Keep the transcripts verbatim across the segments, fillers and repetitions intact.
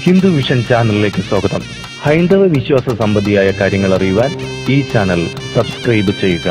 Hindu vision ചാനലിലേക്ക് സ്വാഗതം. ഹൈന്ദവ വിശ്വാസ സംബന്ധിയായ കാര്യങ്ങൾ അറിയുവാൻ ഈ ചാനൽ സബ്സ്ക്രൈബ് ചെയ്യുക.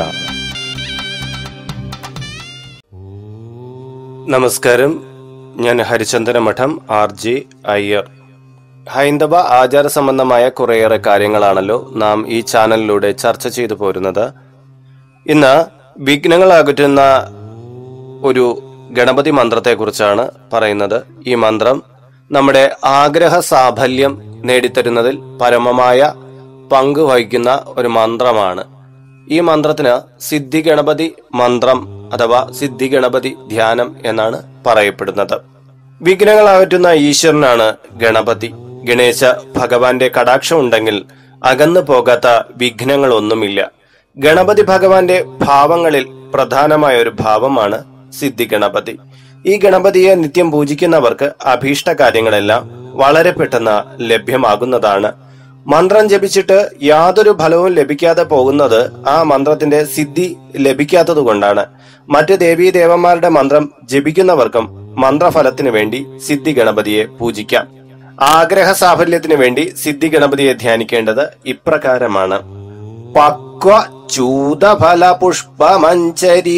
നമസ്കാരം, ഞാൻ ഹരിചന്ദന മഠം ആർ ജെ അയ്യർ. ഹൈന്ദവ ആചാര സംബന്ധമായ കുറേയേറെ കാര്യങ്ങളാണല്ലോ നാം ഈ ചാനലിലൂടെ ചർച്ച ചെയ്തു പോരുന്നത്. ഇന്ന് വിഘ്നങ്ങൾ അകറ്റുന്ന ഒരു ഗണപതി മന്ത്രത്തെക്കുറിച്ചാണ് പറയുന്നത്. ഈ മന്ത്രം നമ്മുടെ ആഗ്രഹ സാഫല്യം നേടിത്തരുന്നതിൽ പരമമായ പങ്ക് വഹിക്കുന്ന ഒരു മന്ത്രമാണ്. ഈ മന്ത്രത്തിന് സിദ്ധി ഗണപതി മന്ത്രം അഥവാ സിദ്ധി ഗണപതി ധ്യാനം എന്നാണ് പറയപ്പെടുന്നത്. വിഘ്നങ്ങൾ അകറ്റുന്ന ഈശ്വരനാണ് ഗണപതി. ഗണേശ ഭഗവാന്റെ കടാക്ഷം ഉണ്ടെങ്കിൽ അകന്നു പോകാത്ത വിഘ്നങ്ങളൊന്നുമില്ല. ഗണപതി ഭഗവാന്റെ ഭാവങ്ങളിൽ പ്രധാനമായ ഒരു ഭാവമാണ് സിദ്ധി ഗണപതി. ഈ ഗണപതിയെ നിത്യം പൂജിക്കുന്നവർക്ക് അഭീഷ്ട കാര്യങ്ങളെല്ലാം വളരെ പെട്ടെന്ന് ലഭ്യമാകുന്നതാണ്. മന്ത്രം ജപിച്ചിട്ട് യാതൊരു ഫലവും ലഭിക്കാതെ പോകുന്നത് ആ മന്ത്രത്തിന്റെ സിദ്ധി ലഭിക്കാത്തത് കൊണ്ടാണ്. മറ്റ് ദേവീ ദേവന്മാരുടെ മന്ത്രം ജപിക്കുന്നവർക്കും മന്ത്രഫലത്തിന് വേണ്ടി സിദ്ധി ഗണപതിയെ പൂജിക്കാം. ആഗ്രഹ സാഫല്യത്തിന് വേണ്ടി സിദ്ധി ഗണപതിയെ ധ്യാനിക്കേണ്ടത് ഇപ്രകാരമാണ്. പക്വ ചൂതഫല പുഷ്പമഞ്ചരി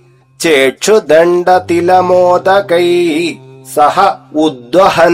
ചേക്ഷുദണ്ഡതിലമോദകൈ സഹ ഉദ്വഹൻ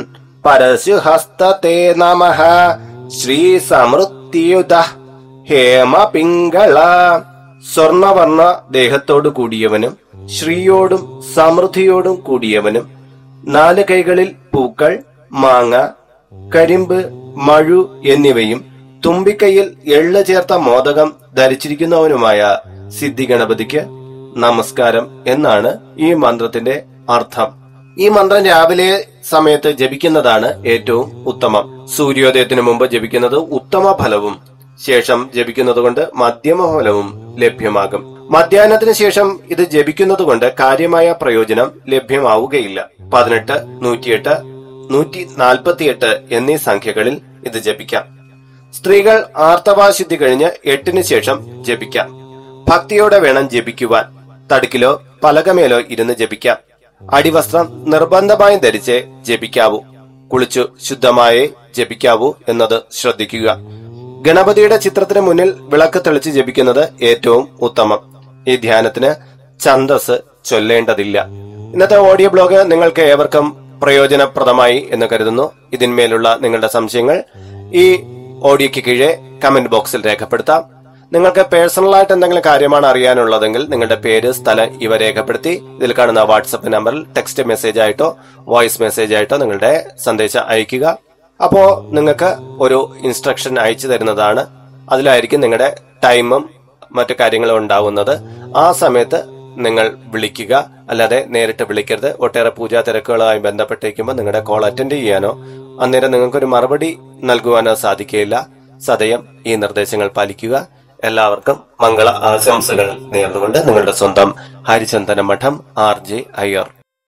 പരശുഹസ്തേ നമഃ ശ്രീ സമൃദ്ധിയുത ഹേമ പിംഗള. സ്വർണവർണ്ണ ദേഹത്തോടു കൂടിയവനും ശ്രീയോടും സമൃദ്ധിയോടും കൂടിയവനും നാല് കൈകളിൽ പൂക്കൾ, മാങ്ങ, കരിമ്പ്, മഴു എന്നിവയും തുമ്പിക്കൈയിൽ എള്ള് ചേർത്ത മോദകം ധരിച്ചിരിക്കുന്നവനുമായ സിദ്ധി ഗണപതിക്ക് നമസ്കാരം എന്നാണ് ഈ മന്ത്രത്തിന്റെ അർത്ഥം. ഈ മന്ത്രം രാവിലെ സമയത്ത് ജപിക്കുന്നതാണ് ഏറ്റവും ഉത്തമം. സൂര്യോദയത്തിന് മുമ്പ് ജപിക്കുന്നത് ഉത്തമ ഫലവും ശേഷം ജപിക്കുന്നത് കൊണ്ട് മധ്യമ ഫലവും ലഭ്യമാകും. മധ്യാഹ്നത്തിന് ശേഷം ഇത് ജപിക്കുന്നത് കൊണ്ട് കാര്യമായ പ്രയോജനം ലഭ്യമാവുകയില്ല. പതിനെട്ട്, നൂറ്റിയെട്ട്, നൂറ്റി നാൽപ്പത്തിയെട്ട് എന്നീ സംഖ്യകളിൽ ഇത് ജപിക്കാം. സ്ത്രീകൾ ആർത്തവാശുദ്ധി കഴിഞ്ഞ് എട്ടിന് ശേഷം ജപിക്കാം. ഭക്തിയോടെ വേണം ജപിക്കുവാൻ. തടുക്കിലോ പലകമേലോ ഇരുന്ന് ജപിക്കാം. അടിവസ്ത്രം നിർബന്ധമായും ധരിച്ച് ജപിക്കാവൂ. കുളിച്ചു ശുദ്ധമായേ ജപിക്കാവൂ എന്നത് ശ്രദ്ധിക്കുക. ഗണപതിയുടെ ചിത്രത്തിന് മുന്നിൽ വിളക്ക് തെളിച്ച് ജപിക്കുന്നത് ഏറ്റവും ഉത്തമം. ഈ ധ്യാനത്തിന് ഛന്ദസ് ചൊല്ലേണ്ടതില്ല. ഇന്നത്തെ ഓഡിയോ ബ്ലോഗ് നിങ്ങൾക്ക് ഏവർക്കും പ്രയോജനപ്രദമായി എന്ന് കരുതുന്നു. ഇതിന്മേലുള്ള നിങ്ങളുടെ സംശയങ്ങൾ ഈ ഓഡിയോയ്ക്ക് കീഴെ കമന്റ് ബോക്സിൽ രേഖപ്പെടുത്താം. നിങ്ങൾക്ക് പേഴ്സണലായിട്ട് എന്തെങ്കിലും കാര്യമാണ് അറിയാനുള്ളതെങ്കിൽ നിങ്ങളുടെ പേര്, സ്ഥലം ഇവ രേഖപ്പെടുത്തി ഇതിൽ കാണുന്ന വാട്സപ്പ് നമ്പറിൽ ടെക്സ്റ്റ് മെസ്സേജ് ആയിട്ടോ വോയിസ് മെസ്സേജ് ആയിട്ടോ നിങ്ങളുടെ സന്ദേശം അയക്കുക. അപ്പോ നിങ്ങൾക്ക് ഒരു ഇൻസ്ട്രക്ഷൻ അയച്ചു തരുന്നതാണ്. അതിലായിരിക്കും നിങ്ങളുടെ ടൈമും മറ്റു കാര്യങ്ങളും ഉണ്ടാവുന്നത്. ആ സമയത്ത് നിങ്ങൾ വിളിക്കുക, അല്ലാതെ നേരിട്ട് വിളിക്കരുത്. ഒട്ടേറെ പൂജാ തിരക്കുകളുമായി ബന്ധപ്പെട്ടിരിക്കുമ്പോൾ നിങ്ങളുടെ കോൾ അറ്റൻഡ് ചെയ്യാനോ അന്നേരം നിങ്ങൾക്കൊരു മറുപടി നൽകുവാനോ സാധിക്കുകയില്ല. സദയം ഈ നിർദ്ദേശങ്ങൾ പാലിക്കുക. എല്ലാവർക്കും മംഗള ആശംസകൾ നേർന്നുകൊണ്ട് നിങ്ങളുടെ സ്വന്തം ഹരിചന്ദന മഠം ആർ ജെ അയ്യർ.